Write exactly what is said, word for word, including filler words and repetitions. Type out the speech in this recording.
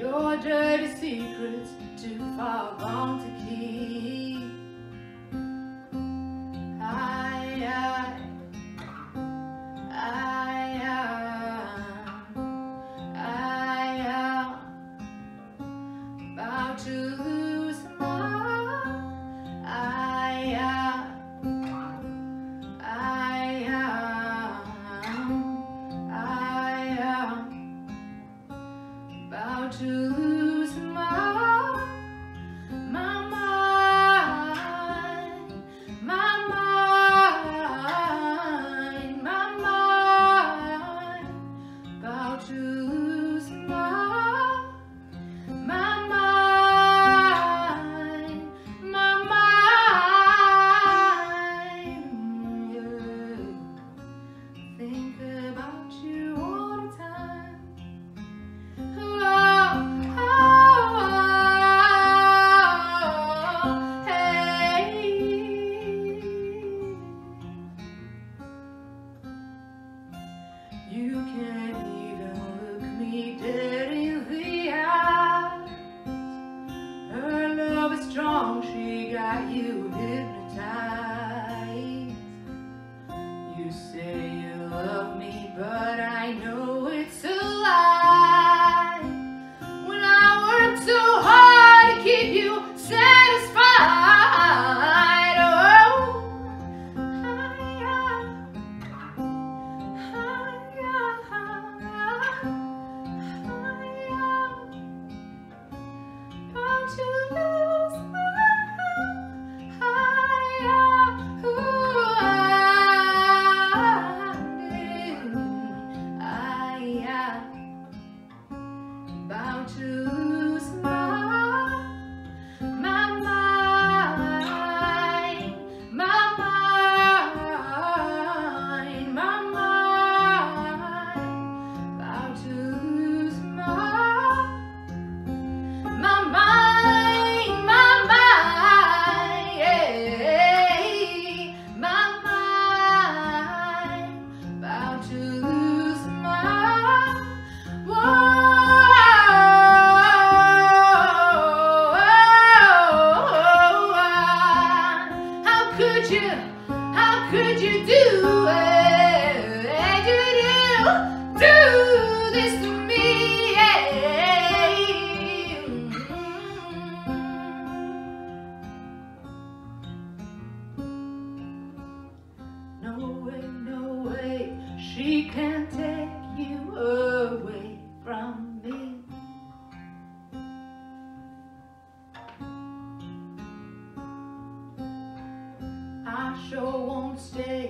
your dirty secrets too far gone to keep. I, I, I am, I am about to lose my, I am, I am, I am about to lose my, my mind, my mind, my mind, about to lose my, my mind, my mind, yeah. Think about you all the time. You can't even look me dead in the eyes. Her love is strong, she got you hypnotized. You say you love me, but I know it's a lie. When I work so hard to keep you satisfied, oh, about to lose my, I am who I am, about to lose my, my mind, my mind, my mind, about to lose my, my mind, my mind, yeah, my mind, about to lose my, whoa, how could you, how could you do it, do, do, do this to me, yeah. No way, no way, she can't take you away from me. I sure won't stay